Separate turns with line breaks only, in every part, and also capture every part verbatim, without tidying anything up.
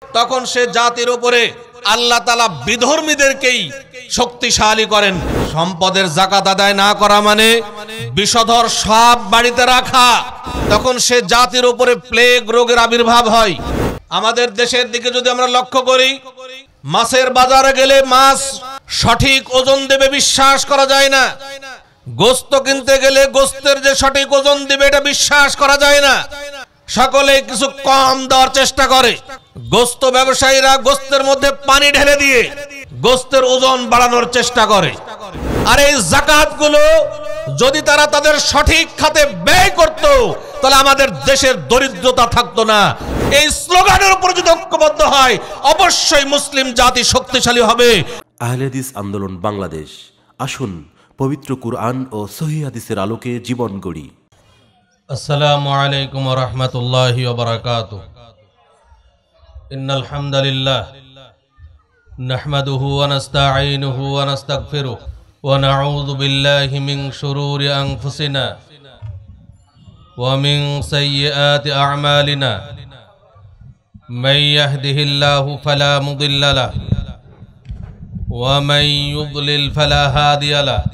তখন সে জাতির উপরে আল্লাহ তাআলা বিধর্মীদেরকেই শক্তিশালী করেন। সম্পদের যাকাত আদায় না করা মানে বিষধর সাপ বাড়িতে রাখা, তখন সে জাতির উপরে প্লেগ রোগের আবির্ভাব হয়। আমাদের দেশের দিকে যদি আমরা লক্ষ্য করি, মাছের বাজারে গেলে মাছ সঠিক ওজন দেবে বিশ্বাস করা যায় না, গোস্ত কিনতে গেলে গোস্তের যে সঠিক ওজন দেবে এটা বিশ্বাস করা যায় না, সকলে কিছু কম দেওয়ার চেষ্টা করে। গোস্ত ব্যবসায়ীরা গোস্তের মধ্যে পানি ঢেলে দিয়ে গোস্তের ওজন বাড়ানোর চেষ্টা করে। আর এই যাকাতগুলো যদি তারা তাদের সঠিক খাতে ব্যয় করত, তাহলে আমাদের দেশের দরিদ্রতা থাকতো না। এই স্লোগানের উপর যদি ঐক্যবদ্ধ হয়, অবশ্যই মুসলিম জাতি শক্তিশালী হবে।
আহলে হাদিস আন্দোলন বাংলাদেশ, আসুন পবিত্র কুরআন ও সহিহ হাদিসের আলোকে জীবন গড়ি।
আসসালামু আলাইকুম ওয়া রাহমাতুল্লাহি ওয়া বারাকাতুহু। ইন্নাল হামদালিল্লাহ নাহমাদুহু ওয়া নাস্তাঈনুহু ওয়া নাস্তাগফিরুহু ওয়া নাউযু বিল্লাহি মিন শুরুরি আনফুসিনা ওয়া মিন সাইয়্যাতি আ'মালিনা। মান ইয়াহদিহিল্লাহু ফালা মুদিল্লা লাহু ওয়া মান ইউদ্লিল ফালা হাদিয়া লাহু।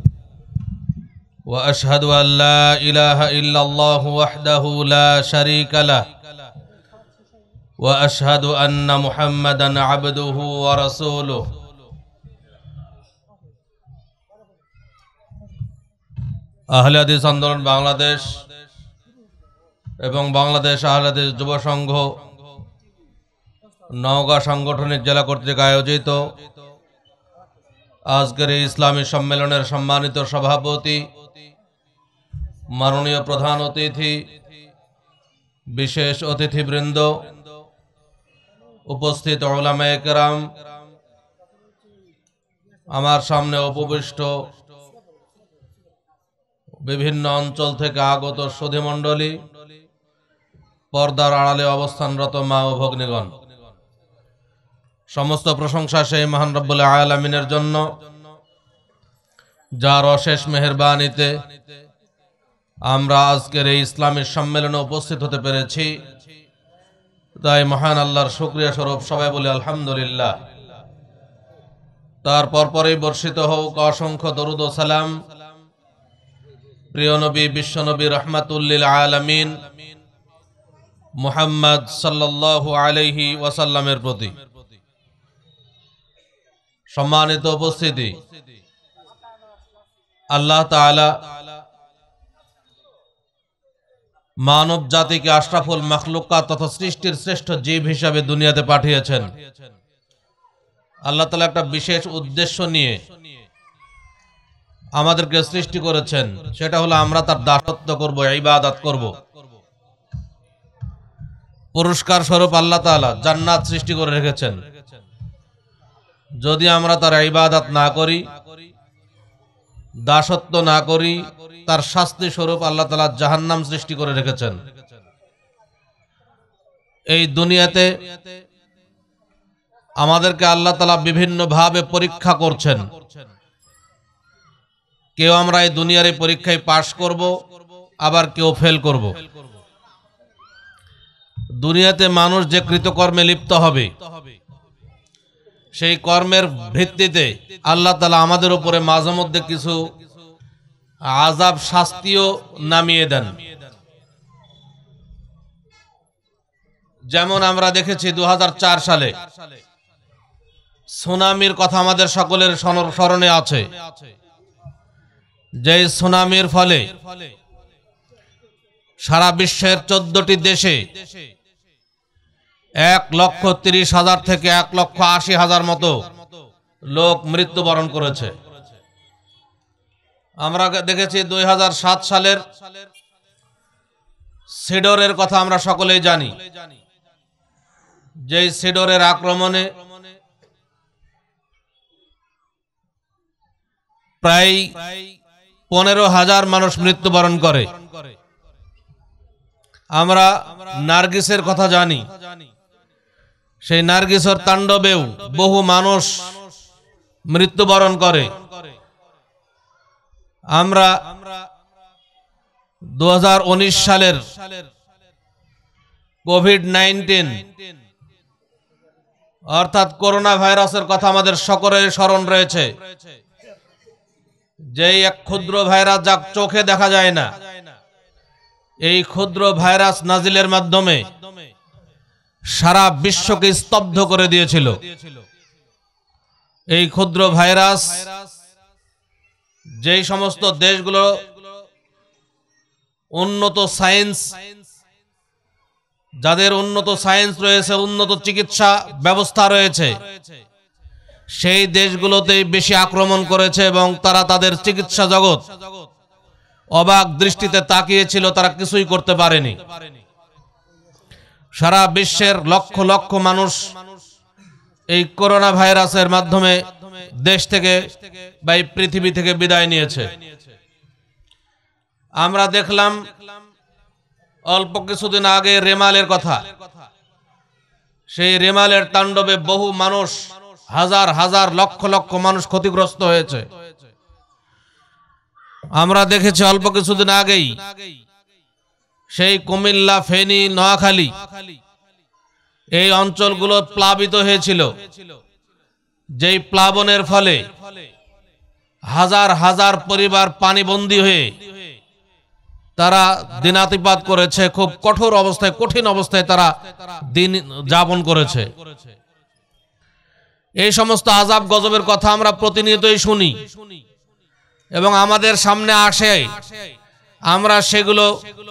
وأشهد أن لا إله إلا الله وحده لا شريك له وأشهد أن محمدا عبده ورسوله। আহলে হাদিস আন্দোলন বাংলাদেশ এবং বাংলাদেশ আহলে হাদিস যুব সংঘ নওগাঁ সাংগঠনিক জেলা কর্তৃক আয়োজিত আজকের এই ইসলামী সম্মেলনের সম্মানিত সভাপতি, মাননীয় প্রধান অতিথি, বিশেষ অতিথিবৃন্দ, উপস্থিত উলামায়ে কেরাম, আমার সামনে উপবিষ্ট বিভিন্ন অঞ্চল থেকে আগত সুধীমণ্ডলী, পর্দার আড়ালে অবস্থানরত মা ও ভগ্নীগণ, সমস্ত প্রশংসা সেই মহান রব্বুল আলামিনের জন্য, যার অশেষ মেহেরবানিতে আমরা আজকের এই ইসলামী সম্মেলনে উপস্থিত হতে পেরেছি। তাই মহান আল্লাহর শুকরিয়া স্বরূপ সবাই বলি আলহামদুলিল্লাহ। তারপর পরেই বর্ষিত হোক অসংখ্য দরুদ ও সালাম প্রিয় নবী, বিশ্বনবী রাহমাতুল লিল আলামিন মুহাম্মদ সাল্লাল্লাহু আলাইহি ওয়াসাল্লামের প্রতি। সম্মানিত উপস্থিতি, আল্লাহ তাআলা মানব জাতিকে আশরাফুল মাখলুকাত তথা সৃষ্টির শ্রেষ্ঠ জীব হিসাবে দুনিয়াতে পাঠিয়েছেন। আল্লাহ তাআলা একটা বিশেষ উদ্দেশ্য নিয়ে আমাদেরকে সৃষ্টি করেছেন, সেটা হলো আমরা তার দাসত্ব করব, ইবাদত করব। পুরস্কার স্বরূপ আল্লাহ তাআলা জান্নাত সৃষ্টি করে রেখেছেন। যদি আমরা তার ইবাদত না করি, দাসত্ব না করি, তার শাস্তি স্বরূপ আল্লাহ তাআলা জাহান্নাম সৃষ্টি করে রেখেছেন। এই দুনিয়াতে আমাদেরকে আল্লাহ তাআলা বিভিন্ন ভাবে পরীক্ষা করছেন। কেউ আমরা এই দুনিয়ার এই পরীক্ষায় পাশ করব, আবার কেউ ফেল করব। দুনিয়াতে মানুষ যে কৃতকর্মে লিপ্ত হবে, সেই কর্মের ভিত্তিতে আল্লাহ তাআলা আমাদের উপরে মাঝে মধ্যে কিছু আযাব শাস্তিও নামিয়ে দেন। যেমন আমরা দেখেছি দুই হাজার চার সালে সুনামির কথা আমাদের সকলের স্মরণে আছে। যে সুনামির ফলে সারা বিশ্বের চোদ্দটি দেশে এক লক্ষ তিরিশ হাজার থেকে এক লক্ষ আশি হাজার মতো লোক মৃত্যুবরণ করেছে। আমরা দেখেছি দুই হাজার সাত সালের সিডরের কথা আমরা সকলেই জানি। যে সিডরের আক্রমণে প্রায় পনেরো হাজার মানুষ মৃত্যুবরণ করে। আমরা নার্গিসের কথা জানি। সেই নার্গিসের তাণ্ডবেও বহু মানুষ মৃত্যুবরণ করে। আমরা দু হাজার উনিশ সালের কোভিড নাইনটিন অর্থাৎ করোনা ভাইরাসের কথা আমাদের সকলের স্মরণ রয়েছে, যেই এক ক্ষুদ্র ভাইরাস যা চোখে দেখা যায় না, এই ক্ষুদ্র ভাইরাস নাজিলের মাধ্যমে সারা বিশ্বকে স্তব্ধ করে দিয়েছিল। এই ক্ষুদ্র ভাইরাস যেই সমস্ত দেশগুলো উন্নত সায়েন্স, যাদের উন্নত সায়েন্স রয়েছে, উন্নত চিকিৎসা ব্যবস্থা রয়েছে, সেই দেশগুলোতেই বেশি আক্রমণ করেছে এবং তারা তাদের চিকিৎসা জগৎ অবাক দৃষ্টিতে তাকিয়েছিল, তারা কিছুই করতে পারেনি। সারা বিশ্বের লক্ষ লক্ষ মানুষ এই করোনা ভাইরাসের মাধ্যমে দেশ থেকে বা এই পৃথিবী থেকে বিদায় নিয়েছে। আমরা দেখলাম অল্প কিছুদিন আগে রেমালের কথা। সেই রেমালের তাণ্ডবে বহু মানুষ, হাজার হাজার লক্ষ লক্ষ মানুষ ক্ষতিগ্রস্ত হয়েছে। আমরা দেখেছি অল্প কিছুদিন আগেই সেই কুমিল্লা, ফেনী, নোয়াখালী এই অঞ্চলগুলো প্লাবিত হয়েছিল, যেই প্লাবনের ফলে হাজার হাজার পরিবার পানিবন্দী হয়ে তারা দিনাতিপাত করেছে। খুব কঠোর অবস্থায়, কঠিন অবস্থায় তারা দিন যাপন করেছে। এই সমস্ত আযাব গজবের কথা আমরা প্রতিনিয়তই শুনি এবং আমাদের সামনে আসে। আমরা সেগুলো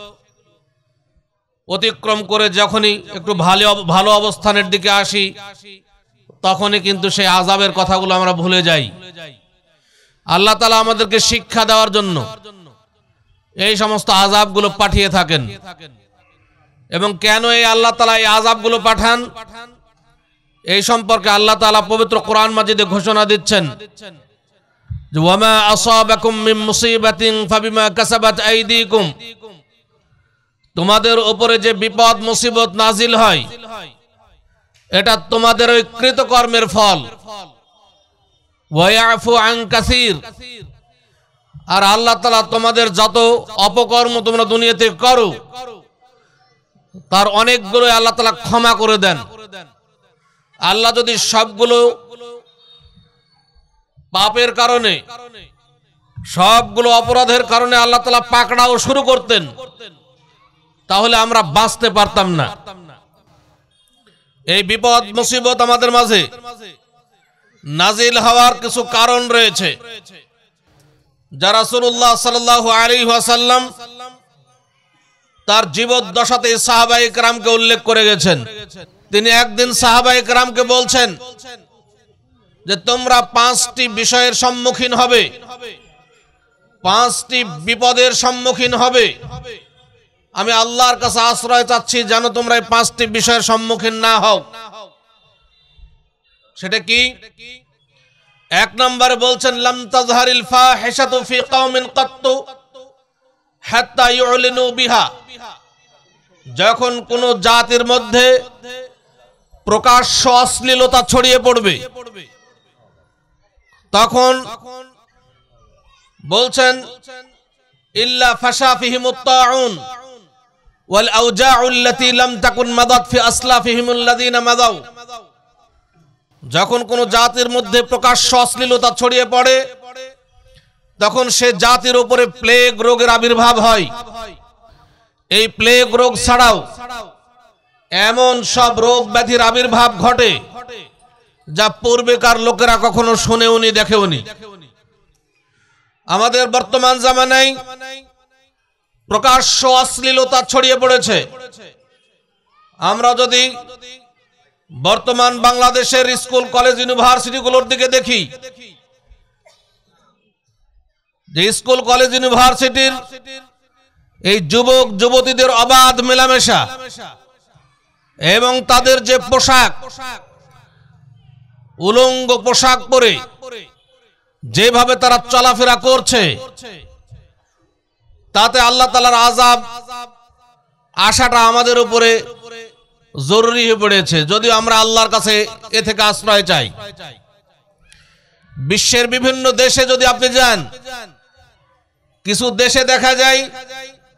অতিক্রম করে যখনই একটু ভালো ভালো অবস্থানের দিকে আসি, তখনই কিন্তু সেই আযাবের কথাগুলো আমরা ভুলে যাই। আল্লাহ তাআলা আমাদেরকে শিক্ষা দেওয়ার জন্য এই সমস্ত আযাবগুলো পাঠিয়ে থাকেন। এবং কেন এই আল্লাহ তাআলা এই আযাবগুলো পাঠান, এই সম্পর্কে আল্লাহ তাআলা পবিত্র কোরআন মাজিদে ঘোষণা দিচ্ছেন যে ওয়ামা আসাবাকুম মিন মুসিবাতিন ফাবিমা কাসাবাত আইদিকুম, তোমাদের উপরে যে বিপদ মুসিবত নাজিল হয় এটা তোমাদের ওই কৃতকর্মের ফল। ওয়া ইয়াফু আন কাসীর, আর আল্লাহ তাআলা তোমাদের যত অপকর্ম তোমরা দুনিয়াতে করো তার অনেকগুলো আল্লাহ তাআলা ক্ষমা করে দেন। আল্লাহ যদি সবগুলো পাপের কারণে, সবগুলো অপরাধের কারণে আল্লাহ তাআলা পাকড়াও শুরু করতেন, তাহলে আমরা বাঁচতে পারতাম না। এই বিপদ মুসিবত আমাদের মাঝে নাজিল হওয়ার কিছু কারণ রয়েছে, যা রাসূলুল্লাহ সাল্লাল্লাহু আলাইহি ওয়াসাল্লাম তার জীবদ্দশাতে সাহাবায়ে কেরামকে উল্লেখ করে গেছেন। তিনি একদিন সাহাবায়ে কেরামকে বলছেন যে তোমরা পাঁচটি বিষয়ের সম্মুখীন হবে, পাঁচটি বিপদের সম্মুখীন হবে। আমি আল্লাহর কাছে আশ্রয় চাচ্ছি যেন তোমরা এই পাঁচটি বিষয়ের সম্মুখীন না হও। সেটা কি? এক নম্বরে বলছেন লাম তাজহারিল ফাহিশাতু ফি কওমিন কাত্তু হাত্তা ইউলিনু বিহা, যখন কোন জাতির মধ্যে প্রকাশ্য অশ্লীলতা ছড়িয়ে পড়বে তখন বলছেন ইল্লা ফাশা ফিহিমুত তাউন ওয়াল আউজাউল্লাতী লাম তাকুন মাদাত ফি আসলাফিহিমুল্লাযীনা মাদাউ, যখন কোন জাতির মধ্যে প্রকাশ্য অশ্লীলতা ছড়িয়ে পড়ে তখন সে জাতির উপরে প্লেগ রোগের আবির্ভাব হয়। এই প্লেগ রোগ ছাড়াও এমন সব রোগ ব্যাধির আবির্ভাব ঘটে যা পূর্বেকার লোকেরা কখনো শুনেওনি, দেখেওনি। আমাদের বর্তমান জামানায় প্রকাশ্য অশ্লীলতা ছড়িয়ে পড়েছে। আমরা যদি বর্তমান বাংলাদেশের স্কুল, কলেজ, ইউনিভার্সিটিগুলোর দিকে দেখি, যে স্কুল, কলেজ, ইউনিভার্সিটির এই যুবক যুবতীদের অবাধ মেলামেশা এবং তাদের যে পোশাক, উলঙ্গ পোশাক পরে যেভাবে তারা চলাফেরা করছে, তাতে আল্লাহ তাআলার আযাব আশাটা আমাদের উপরে জরুরি হয়ে পড়েছে, যদিও আমরা আল্লাহর কাছে এ থেকে আশ্রয় চাই। বিশ্বের বিভিন্ন দেশে যদি আপনি যান, কিছু দেশে দেখা যায়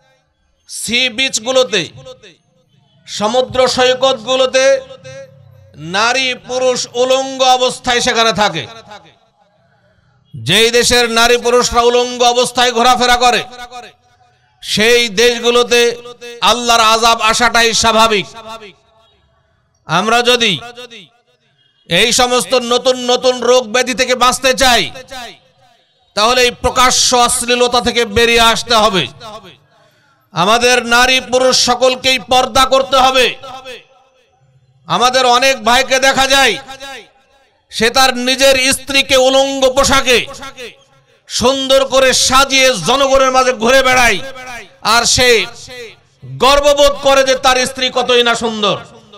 সি বিচ গুলোতে, সমুদ্র সৈকত গুলোতে নারী পুরুষ উলঙ্গ অবস্থায় সেখানে থাকে। যেই দেশের নারী পুরুষরা উলঙ্গ অবস্থায় ঘোরাফেরা করে সেই দেশগুলোতে আল্লাহর আযাব আসাটাই স্বাভাবিক। আমরা যদি এই সমস্ত নতুন নতুন রোগ ব্যাধি থেকে বাঁচতে চাই তাহলে এই প্রকাশ্য অশ্লীলতা থেকে বেরিয়ে আসতে হবে। আমাদের নারী পুরুষ সকলকেই পর্দা করতে হবে। আমাদের অনেক ভাইকে দেখা যায় সে তার নিজের স্ত্রীকে উলঙ্গ পোশাকে সুন্দর করে সাজিয়ে জনগণের মাঝে ঘুরে বেড়ায়, আর সে গর্ববোধ করে যে তার স্ত্রী কতই না সুন্দর।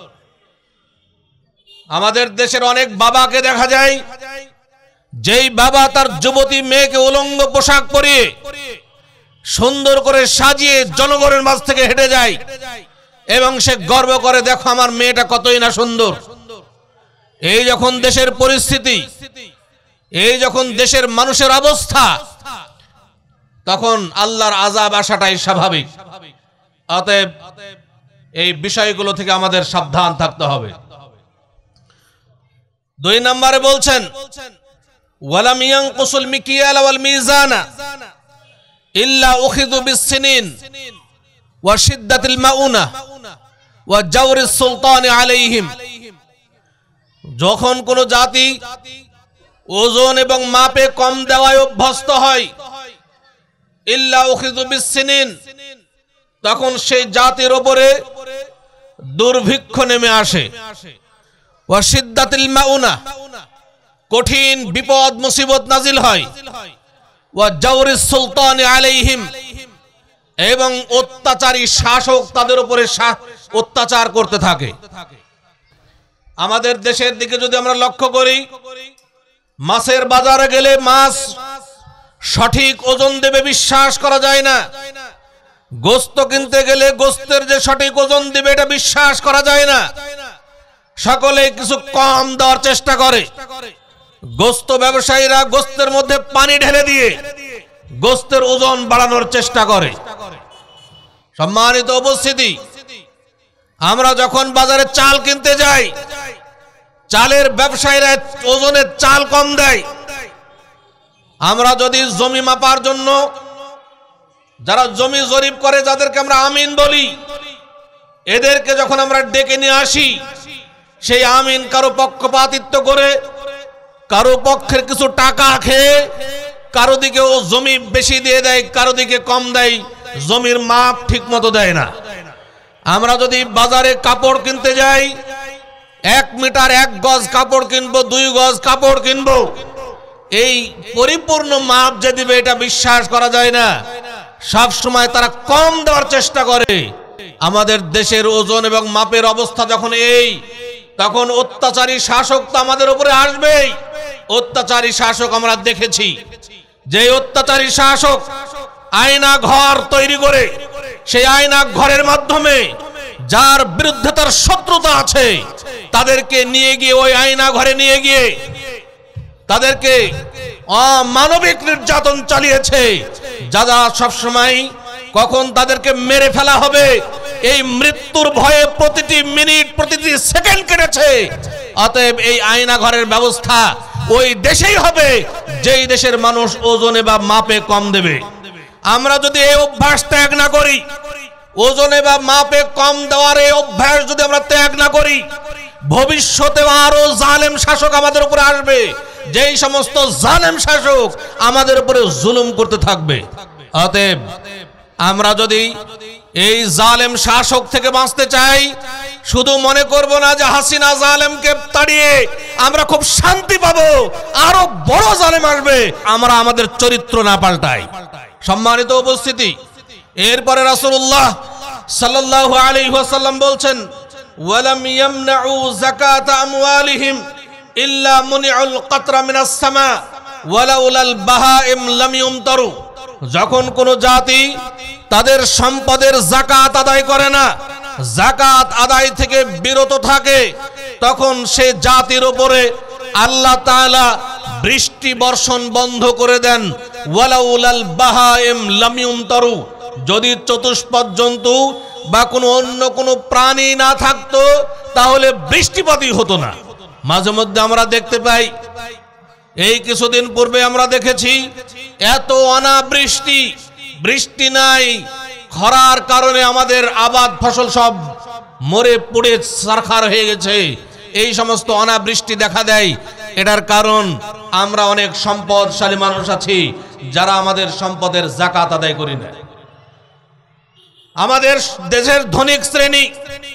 আমাদের দেশের অনেক বাবাকে দেখা যায় যেই বাবা তার যুবতী মেয়েকে উলঙ্গ পোশাক পরিয়ে সুন্দর করে সাজিয়ে জনগণের মাঝ থেকে হেঁটে যায় এবং সে গর্ব করে, দেখো আমার মেয়েটা কতই না সুন্দর। এই যখন দেশের পরিস্থিতি, এই যখন দেশের মানুষের অবস্থা, তখন আল্লাহর আযাব আসাটাই স্বাভাবিক। অতএব এই বিষয়গুলো থেকে আমাদের সাবধান থাকতে হবে। দুই নম্বরে বলছেন ওয়ালাম ইয়ানকুসুল মিকিয়াল ওয়াল মিজানা ইল্লা উখিযু বিসসিনিন ওয়া শিদ্দাতিল মাউনা ওয়া জাওরিস সুলতানি আলাইহিম। যখন কোন জাতি ওজন এবং মাপে কম দেওয়ায় অভ্যস্ত হয়, ইল্লা উখিযু বিসসিনিন, তখন সেই জাতির উপরে দুর্ভিক্ষ নেমে আসে। ওয়া শিদ্দাতিল মাউনা, কঠিন বিপদ মুসিবত নাজিল হয়। ওয়া জাওরিস সুলতানি আলাইহিম, এবং অত্যাচারী শাসক তাদের উপরে অত্যাচার করতে থাকে। আমাদের দেশের দিকে যদি আমরা লক্ষ্য করি, মাছের বাজারে গেলে মাছ সঠিক ওজন দেবে বিশ্বাস করা যায় না। গোশত কিনতে গেলে গোশতের যে সঠিক ওজন দেবে এটা বিশ্বাস করা যায় না। সকলে কিছু কম দেওয়ার চেষ্টা করে। গোশত ব্যবসায়ীরা গোশতের মধ্যে পানি ঢেলে দিয়ে গোশতের ওজন বাড়ানোর চেষ্টা করে। সম্মানিত উপস্থিতি, আমরা যখন বাজারে চাল কিনতে যাই, চালের ব্যবসায়ীরা ওজনের চাল কম দেয়। আমরা যদি জমি মাপার জন্য যারা জমি জরিপ করে, যাদেরকে আমরা আমিন বলি, এদেরকে যখন আমরা ডেকে নিয়ে আসি, সেই আমিন কারো পক্ষপাতিত্ব করে, কারো পক্ষের কিছু টাকা খেয়ে কারো দিকে ও জমি বেশি দিয়ে দেয়, কারো দিকে কম দেয়, জমির মাপ ঠিক মতো দেয় না। আমরা যদি বাজারে কাপড় কিনতে যাই, এক মিটার এক গজ কাপড় কিনবো, দুই গজ কাপড় কিনবো, এই পরিপূর্ণ মাপ যে দিবে এটা বিশ্বাস করা যায় না। সব সময় তারা কম দেওয়ার চেষ্টা করে। আমাদের দেশের ওজন এবং মাপের অবস্থা যখন এই, তখন অত্যাচারী শাসক তো আমাদের উপরে আসবেই। অত্যাচারী শাসক আমরা দেখেছি, যে অত্যাচারী শাসক আয়না ঘর তৈরি করে সেই আয়না ঘরের মাধ্যমে যার বিরুদ্ধে তার শত্রুতা আছে তাদেরকে নিয়ে গিয়ে ওই আয়না ঘরে নিয়ে গিয়ে তাদেরকে অমানবিক নির্যাতন চালিয়েছে। যারা সবসময় কখন তাদেরকে মেরে ফেলা হবে এই মৃত্যুর ভয়ে প্রতিটি মিনিট প্রতিটি সেকেন্ড কেটেছে। অতএব এই আয়না ঘরের ব্যবস্থা ওই দেশেই হবে যেই দেশের মানুষ ওজনে বা মাপে কম দেবে। আমরা যদি এই অভ্যাস ত্যাগ না করি, ওজনে বা মাপে কম দেওয়ার এই অভ্যাস যদি আমরা ত্যাগ না করি, ভবিষ্যতে আরো জালেম শাসক আমাদের উপরে আসবে, যেই সমস্ত জালেম শাসক আমাদের উপরে জুলুম করতে থাকবে। অতএব আমরা যদি এই জালেম শাসক থেকে বাঁচতে চাই, শুধু মনে করব না যে হাসিনা জালেমকে তাড়িয়ে আমরা খুব শান্তি পাবো, আরো বড় জালেম আসবে, আমরা আমাদের চরিত্র না পাল্টাই। সম্মানিত উপস্থিতি, এরপরে রাসূলুল্লাহ সাল্লাল্লাহু আলাইহি ওয়াসাল্লাম বলছেন, ওয়ালাম ইয়ামনাউ যাকাত আমওয়ালিহিম ইল্লা মুনিউল কাতরা মিনাস সামা ওয়ালাউলাল বাহাইম লাম ইউমতারু। যখন কোন জাতি তাদের সম্পদের যাকাত আদায় করে না, যাকাত আদায় থেকে বিরত থাকে, তখন সে জাতির উপরে আল্লাহ তাআলা বৃষ্টি বর্ষণ বন্ধ করে দেন। ওয়ালাউলাল বাহাইম লাম ইউমতারু, যদি চতুষ্পদ জন্তু বা কোনো অন্য কোনো প্রাণী না থাকতো তাহলে বৃষ্টিপাতই হতো না। মাঝে মধ্যে আমরা দেখতে পাই, এই কিছুদিন পূর্বে আমরা দেখেছি এত অনাবৃষ্টি, বৃষ্টি নাই, খরার কারণে আমাদের আবাদ ফসল সব মরে পুড়ে ছারখার হয়ে গেছে। এই সমস্ত অনাবৃষ্টি দেখা দেয়, এটার কারণ আমরা অনেক সম্পদশালী মানুষ আছি যারা আমাদের সম্পদের যাকাত আদায় করি না। আমাদের দেশের ধনিক শ্রেণী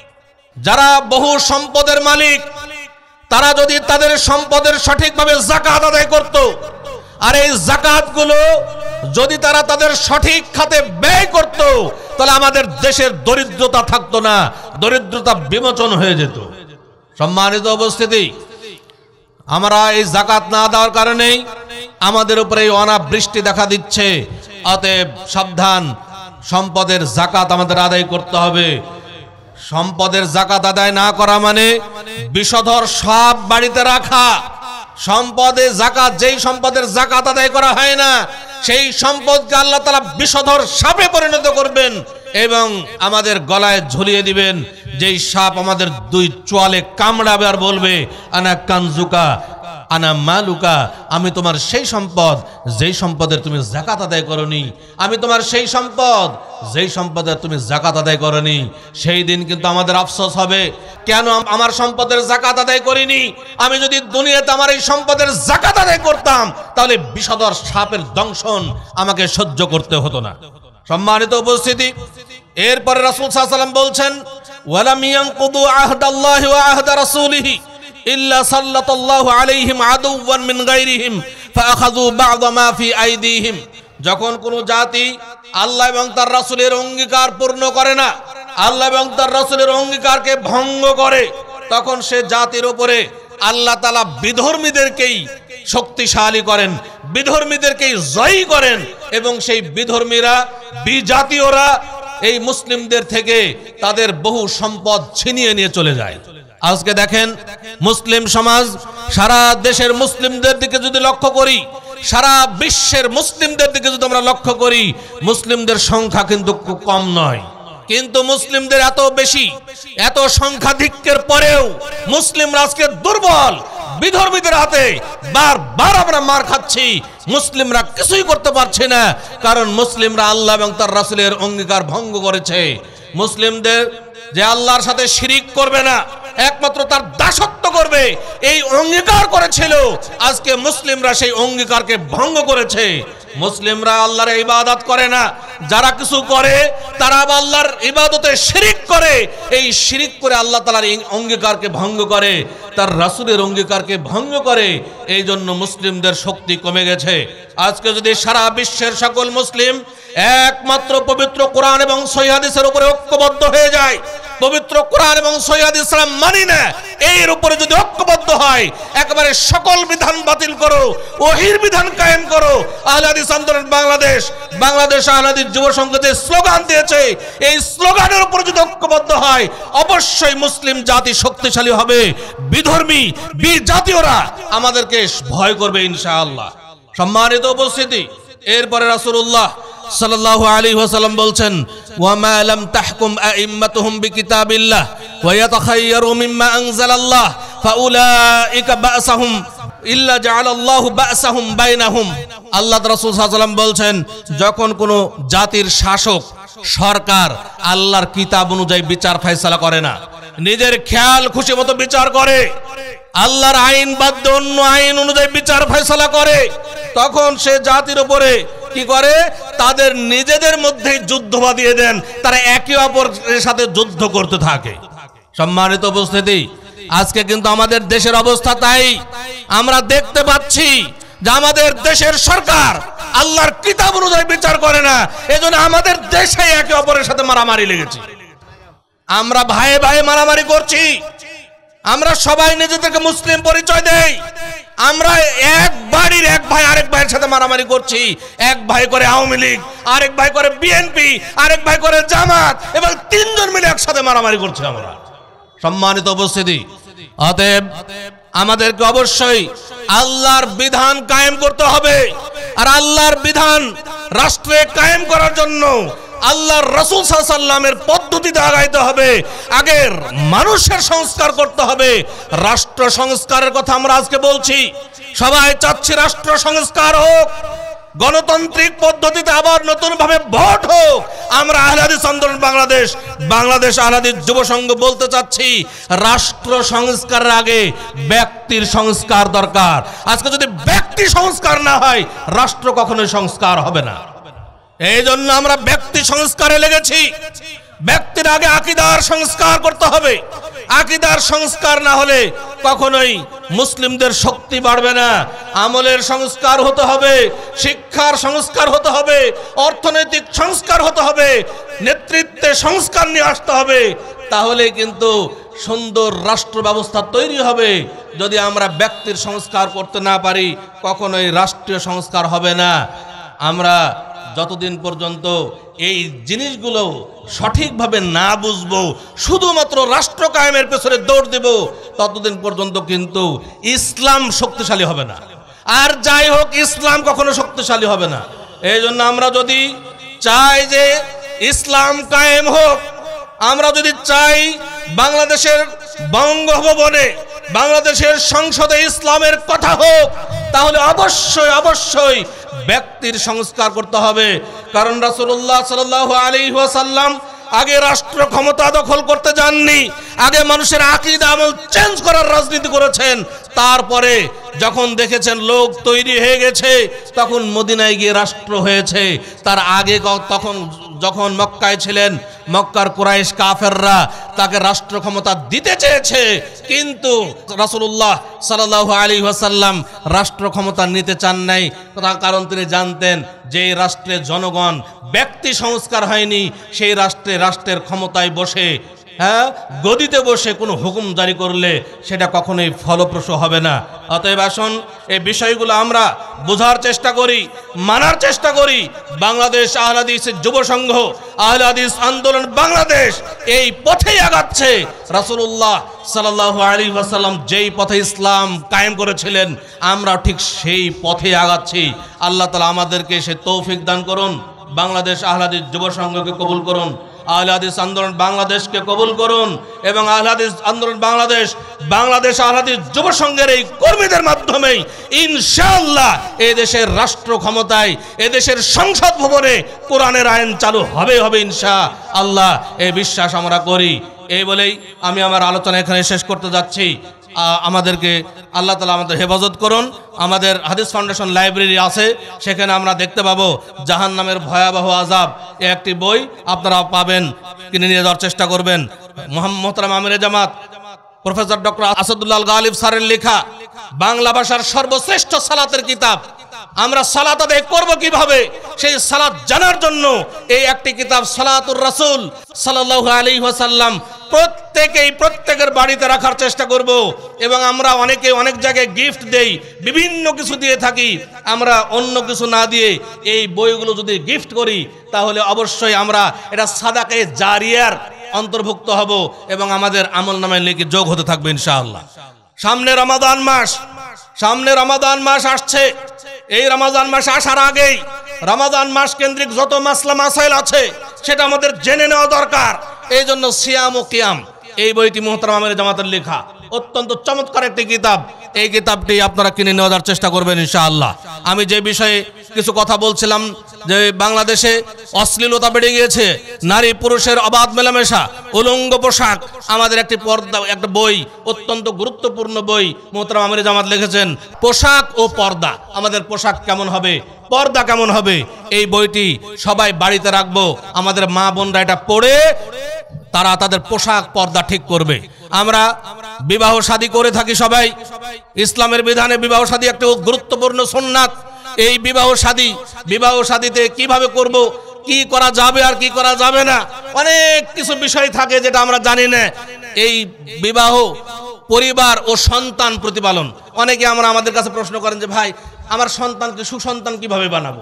যারা বহু সম্পদের মালিক, তারা যদি তাদের সম্পদের সঠিকভাবে যাকাত আদায় করত, আর এই যাকাতগুলো যদি তারা তাদের সঠিক খাতে ব্যয় করত, তাহলে আমাদের দেশের দরিদ্রতা থাকতো না, দরিদ্রতা বিমোচন হয়ে যেত। সম্মানিত উপস্থিতি, আমরা এই যাকাত না দেওয়ার কারণেই আমাদের উপরে এই অনাবৃষ্টি দেখা দিচ্ছে। অতএব সাবধান, সম্পদের যাকাত আমাদের আদায় করতে হবে। সম্পদের যাকাত আদায় না করা মানে বিষধর সাপ বাড়িতে রাখা। সম্পদে যাকাত, যেই সম্পদের যাকাত আদায় করা হয় না, সেই সম্পদকে আল্লাহ তাআলা বিষধর সাপে পরিণত করবেন এবং আমাদের গলায় ঝুলিয়ে দিবেন। যেই সাপ আমাদের দুই চোয়ালে কামড়াবে আর বলবে, আনা কানজুকা আনা মালুকা, আমি তোমার সেই সম্পদ যেই সম্পদের তুমি যাকাত আদায় করনি, আমি তোমার সেই সম্পদ যেই সম্পদের তুমি যাকাত আদায় করনি। সেই দিন কিন্তু আমাদের আফসোস হবে, কেন আমার সম্পদের যাকাত আদায় করিনি? আমি যদি দুনিয়াতে আমার এই সম্পদের যাকাত আদায় করতাম, তাহলে বিষধর সাপের দংশন আমাকে সহ্য করতে হতো না। সম্মানিত উপস্থিতি, এরপরে রাসূল সাল্লাল্লাহু আলাইহি ওয়াসাল্লাম বলছেন, ওয়ালাম ইয়ানকুদু আহদাল্লাহি ওয়া আহদা রাসূলিহি ইল্লা সাল্লাতাল্লাহু আলাইহিম আদুওয়ান মিন গায়রিহিম ফাআখাযু বা'দ মা ফি আইদিহিম। যখন কোনো জাতি আল্লাহ এবং তার রাসূলের অঙ্গীকার পূর্ণ করে না, আল্লাহ এবং তার রাসূলের অঙ্গীকারকে ভঙ্গ করে, তখন সে জাতির উপরে আল্লাহ তাআলা বিধর্মীদেরকেই শক্তিশালী করেন, বিধর্মীদেরকেই জয়ী করেন এবং সেই বিধর্মীরা, বিজাতীয়রা এই মুসলিমদের থেকে তাদের বহু সম্পদ ছিনিয়ে নিয়ে চলে যায়। আজকে দেখেন, মুসলিম সমাজ, সারা দেশের মুসলিমদের দিকে যদি লক্ষ্য করি, সারা বিশ্বের মুসলিমদের দিকে যদি আমরা লক্ষ্য করি, মুসলিমদের সংখ্যা কিন্তু খুব কম নয়, কিন্তু মুসলিমদের এত বেশি, এত সংখ্যাধিক্যের পরেও মুসলিমরা আজকে দুর্বল। বিধর্মীদের হাতে বারবার আমরা মার খাচ্ছি, মুসলিমরা কিছুই করতে পারছে না, কারণ মুসলিমরা আল্লাহ এবং তার রাসূলের অঙ্গীকার ভঙ্গ করেছে। মুসলিমদের যে আল্লাহর সাথে শিরিক করবে না, একমাত্র তার দাসত্ব করবে, এই অঙ্গীকার করেছিল, আজকে মুসলিমরা সেই অঙ্গীকারকে ভঙ্গ করেছে। মুসলিমরা আল্লাহর ইবাদত করে না, যারা কিছু করে তারা আল্লাহর ইবাদতে শিরিক করে, এই শিরিক করে আল্লাহ তাআলার অঙ্গীকারকে ভঙ্গ করে, তার রাসূলের অঙ্গীকারকে ভঙ্গ করে। এই জন্য মুসলিমদের শক্তি কমে গেছে। আজকে যদি সারা বিশ্বের সকল মুসলিম একমাত্র পবিত্র কোরআন এবং সহিহ হাদিসের উপরে ঐক্যবদ্ধ হয়ে যায়, পবিত্র কোরআন এবং সহিহ হাদিস ইসলাম মানি না, এর উপরে যদি ঐক্যবদ্ধ হয়, একেবারে সকল বিধান বাতিল করো, ওহির বিধান কায়েম করো। আহলে হাদিস আন্দোলন বাংলাদেশ, বাংলাদেশ আহলে হাদিস যুব সংঘ যে স্লোগান দিয়েছে, এই স্লোগানের উপরে যদি ঐক্যবদ্ধ হয়, অবশ্যই মুসলিম জাতি শক্তিশালী হবে। বিধর্মী, বিজাতীয়রা আমাদেরকে ভয় করবে ইনশাআল্লাহ। সম্মানিত উপস্থিতি, এরপরে রাসূলুল্লাহ সাল্লাল্লাহু আলাইহি ওয়াসাল্লাম বলছেন, ওয়া মা লাম তাহকুম আইম্মাতুহুম বিকিতাবিল্লাহ ওয়া ইয়াতাখায়্যারু মিম্মা আনজালাল্লাহ ফাউলাইকা বা'সাহুম ইল্লা জাআলাল্লাহু বা'সাহুম বাইনাহুম। আল্লাহ রাসূল সাল্লাল্লাহু আলাইহি ওয়াসাল্লাম বলছেন, যখন কোনো জাতির শাসক, সরকার আল্লাহর কিতাব অনুযায়ী বিচার ফয়সালা করে না, নিজের খেয়াল খুশি মতো বিচার করে, আল্লাহর আইন বাদ দিয়ে অন্য আইন অনুযায়ী বিচার ফয়সালা করে, তখন সে জাতির উপরে কি করে, তাদের নিজেদের মধ্যেই যুদ্ধ বাঁধিয়ে দেন, তারা একে অপরের সাথে যুদ্ধ করতে থাকে। সম্মানিত উপস্থিতি, আজকে কিন্তু আমাদের দেশের অবস্থা তাই। আমরা দেখতে পাচ্ছি যে আমাদের দেশের সরকার আল্লাহর কিতাব অনুযায়ী বিচার করে না, এজন্য আমাদের দেশে একে অপরের সাথে মারামারি লেগেছে। আমরা ভাই ভাই মারামারি করছি, আমরা সবাই নিজেদেরকে মুসলিম পরিচয় দেই, আমরা এক বাড়ির এক ভাই আরেক ভাইয়ের সাথে মারামারি করছি। এক ভাই করে আওয়ামী লীগ, আরেক ভাই করে বিএনপি, আরেক ভাই করে জামাত, এবং তিনজন মিলে একসাথে মারামারি করছি আমরা। সম্মানিত উপস্থিতি, অতএব আমাদেরকে অবশ্যই আল্লাহর বিধান কায়েম করতে হবে। আর আল্লাহর বিধান রাষ্ট্রে কায়েম করার জন্য আল্লাহর রাসূল সাল্লাল্লাহু আলাইহি ওয়াসাল্লামের পদ্ধতিতে আগাইতে হবে। আগের মানুষের সংস্কার করতে হবে। রাষ্ট্র সংস্কারের কথা আমরা আজকে বলছি, সবাই চাচ্ছি রাষ্ট্র সংস্কার হোক, গণতান্ত্রিক পদ্ধতিতে আবার নতুন ভাবে ভোট হোক। আমরা আহলে হাদিস আন্দোলন বাংলাদেশ বাংলাদেশ আহলে হাদিস যুব সংঘ বলতে চাচ্ছি, রাষ্ট্র সংস্কারের আগে ব্যক্তির সংস্কার দরকার। আজকে যদি ব্যক্তি সংস্কার না হয়, রাষ্ট্র কখনোই সংস্কার হবে না। এই জন্য আমরা ব্যক্তি সংস্কারে লেগেছি। ব্যক্তির আগে আকীদার সংস্কার করতে হবে। আকীদার সংস্কার না হলে কখনোই মুসলিমদের শক্তি বাড়বে না। আমলের সংস্কার হতে হবে, শিক্ষার সংস্কার হতে হবে, অর্থনৈতিক সংস্কার হতে হবে, নেতৃত্বে সংস্কার নিয়ে আসতে হবে। তাহলে কিন্তু সুন্দর রাষ্ট্র ব্যবস্থা তৈরি হবে। যদি আমরা ব্যক্তির সংস্কার করতে না পারি, কখনোই রাষ্ট্রীয় সংস্কার হবে না। আমরা যতদিন পর্যন্ত এই জিনিসগুলো সঠিকভাবে না বুঝবো, শুধুমাত্র রাষ্ট্র কায়েমের পেছনে দৌড় দেব, ততদিন পর্যন্ত কিন্তু ইসলাম শক্তিশালী হবে না। আর যাই হোক, ইসলাম কখনো শক্তিশালী হবে না। এই জন্য আমরা যদি চাই যে ইসলাম কায়েম হোক, আমরা যদি চাই বাংলাদেশের বঙ্গভবনে, বাংলাদেশের সংসদে ইসলামের কথা হোক, তাহলে অবশ্যই অবশ্যই ব্যক্তির সংস্কার করতে হবে। কারণ রাসূলুল্লাহ সাল্লাল্লাহু আলাইহি ওয়াসাল্লাম আগে রাষ্ট্র ক্ষমতা দখল করতে যাননি, আগে মানুষের আকীদা আমল চেঞ্জ করার রাজনীতি করেছেন। তারপরে যখন দেখেছেন লোক তৈরি হয়ে গেছে, তখন মদিনায় গিয়ে রাষ্ট্র হয়েছে। তার আগে তখন যখন মক্কায় ছিলেন, মক্কার কুরাইশ কাফেররা তাকে রাষ্ট্র ক্ষমতা দিতে চেয়েছে, কিন্তু রাসূলুল্লাহ সাল্লাল্লাহু আলাইহি ওয়াসাল্লাম রাষ্ট্র ক্ষমতা নিতে চান নাই। তার কারণ তিনি জানতেন যে রাষ্ট্রের জনগণ ব্যক্তি সংস্কার হয়নি, সেই রাষ্ট্রে রাষ্ট্রের ক্ষমতায় বসে, হ্যাঁ, গদিতে বসে কোনো হুকুম জারি করলে সেটা কখনোই ফলপ্রসূ হবে না। অতএব আসুন এই বিষয়গুলো আমরা বোঝার চেষ্টা করি, মানার চেষ্টা করি। বাংলাদেশ আহলে হাদিস যুব সংঘ, আহলে হাদিস আন্দোলন বাংলাদেশ এই পথেই আগাচ্ছে। রাসূলুল্লাহ সাল্লাল্লাহু আলাইহি ওয়াসাল্লাম যেই পথে ইসলাম কায়েম করেছিলেন, আমরা ঠিক সেই পথে আগাচ্ছি। আল্লাহ তাআলা আমাদেরকে সে তৌফিক দান করুন। বাংলাদেশ আহলে হাদিস যুব সংঘকে কবুল করুন, আহলে হাদিস আন্দোলন বাংলাদেশকে কবুল করুন, এবং আহলে হাদিস আন্দোলন বাংলাদেশ বাংলাদেশ আহলে হাদিস যুব সংঘের এই কর্মীদের মাধ্যমেই ইনশাআল্লাহ এই দেশের রাষ্ট্র ক্ষমতায়, এই দেশের সংসদ ভবনে কোরআনের আইন চালু হবে হবে ইনশাআল্লাহ, এই বিশ্বাস আমরা করি। এই বলেই আমি আমার আলোচনা এখানে শেষ করতে যাচ্ছি। আমাদেরকে আল্লাহ তাআলা আমাদের হেফাজত করুন। আমাদের হাদিস ফাউন্ডেশন লাইব্রেরি আছে, সেখানে আমরা দেখতে পাবো জাহান্নামের ভয়াবহ আযাব, এই একটি বই আপনারা পাবেন, কিনে নিয়ে যাওয়ার চেষ্টা করবেন। মুহতারাম আমিরে জামাত প্রফেসর ডক্টর আসাদুল্লাহ গালিব স্যারের লেখা বাংলা ভাষার সর্বশ্রেষ্ঠ সালাতের কিতাব। আমরা সালাত আদায় করব কিভাবে, সেই সালাত জানার জন্য এই একটি কিতাব সালাতুর রাসূল সাল্লাল্লাহু আলাইহি ওয়াসাল্লাম প্রত্যেকেই প্রত্যেকের বাড়িতে রাখার চেষ্টা করব। এবং আমরা অনেকে অনেক জায়গায় গিফট দেই, বিভিন্ন কিছু দিয়ে থাকি। আমরা অন্য কিছু না দিয়ে এই বইগুলো যদি গিফট করি, তাহলে অবশ্যই আমরা এটা সাদাকায়ে জারিয়ার অন্তর্ভুক্ত হব এবং আমাদের আমলনামায় লিখে যোগ হতে থাকবে ইনশাআল্লাহ। সামনে রমাদান মাস, সামনে রমাদান মাস আসছে। এই রমাদান মাস আসার আগেই রমাদান মাস কেন্দ্রিক যত মাসলা মাসাইল আছে সেটা আমাদের জেনে নেওয়া দরকার। এই জন্য সিয়াম ও কিয়াম এই বইটি মুহতারাম আমিরে জামাতের লেখা, অত্যন্ত চমৎকার একটি কিতাব। এই কিতাবটি আপনারা কিনে নেওয়ার চেষ্টা করবেন ইনশাআল্লাহ। আমি যে বিষয়ে কিছু কথা বলছিলাম, যে বাংলাদেশে অশ্লীলতা বেড়ে গিয়েছে, নারী পুরুষের অবাধ মেলামেশা, উলঙ্গ পোশাক, আমাদের একটি পর্দা, একটা বই, অত্যন্ত গুরুত্বপূর্ণ বই মুহতারাম আমিরে জামাত লিখেছেন, পোশাক ও পর্দা। আমাদের পোশাক কেমন হবে, পর্দা কেমন হবে, এই বইটি সবাই বাড়িতে রাখবো। আমাদের মা বোনরা এটা পড়ে তারা তাদের পোশাক পর্দা ঠিক করবে। আমরা বিবাহ শাদী করে থাকি সবাই, ইসলামের বিধানে বিবাহ শাদী একটা গুরুত্বপূর্ণ সুন্নাত। এই বিবাহ শাদী বিবাহ শাদীতে কিভাবে করব, কি করা যাবে আর কি করা যাবে না, অনেক কিছু বিষয় থাকে যেটা আমরা জানি না। এই বিবাহ, পরিবার ও সন্তান প্রতিপালন, অনেকে আমরা আমাদের কাছে প্রশ্ন করেন যে ভাই আমার সন্তানকে সুসন্তান কিভাবে বানাবো,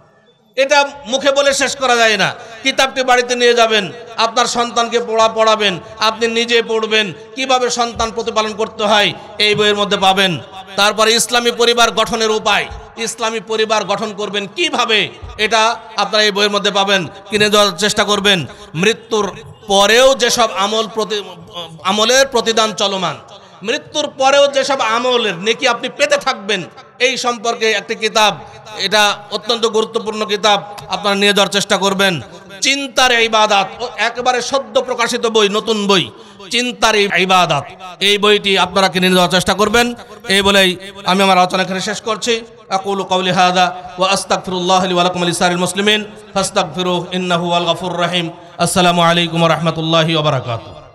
এটা মুখে বলে শেষ করা যায় না। কিতাবটি বাড়িতে নিয়ে যাবেন, আপনার সন্তানকে পড়া পড়াবেন, আপনি নিজে পড়বেন, কিভাবে সন্তান প্রতিপালন করতে হয় এই বইয়ের মধ্যে পাবেন। তারপরে ইসলামী পরিবার গঠনের উপায়, ইসলামী পরিবার গঠন করবেন কিভাবে, এটা আপনারা এই বইয়ের মধ্যে পাবেন, কিনে দেওয়ার চেষ্টা করবেন। মৃত্যুর পরেও যেসব আমল প্রতি আমলের প্রতিদান চলমান, মৃত্যুর পরেও যেসব আমলের নেকি আপনি পেতে থাকবেন, এই সম্পর্কে একটি কিতাব, এটা অত্যন্ত গুরুত্বপূর্ণ কিতাব, আপনারা নিয়ে যাওয়ার চেষ্টা করবেন। চিন্তার ইবাদত, একেবারে সদ্য প্রকাশিত বই, নতুন বই, চিন্তার ইবাদত, এই বইটি আপনারা কিনে দেওয়ার চেষ্টা করবেন। এই বলেই আমি আমার আলোচনা এখানে শেষ করছি। আকুলু কওলি হাযা ওয়া আস্তাগফিরুল্লাহ লি ওয়া লাকুম ওয়া লিসারিল মুসলিমিন ফাস্তাগফিরুহু ইন্নাহু হুয়াল গফুরুর রহিম। আসসালামু আলাইকুম ওয়া রাহমাতুল্লাহি ওয়া বারাকাতুহু।